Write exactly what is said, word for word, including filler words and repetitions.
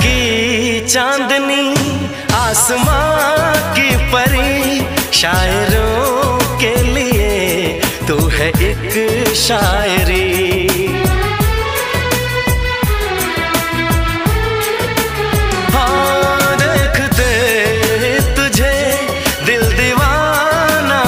की चांदनी आसमां की परी, शायरों के लिए तू है एक शायरी।